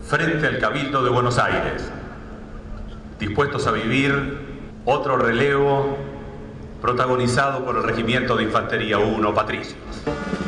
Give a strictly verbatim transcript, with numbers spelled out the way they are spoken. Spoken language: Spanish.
frente al Cabildo de Buenos Aires, dispuestos a vivir otro relevo protagonizado por el Regimiento de Infantería uno Patricios.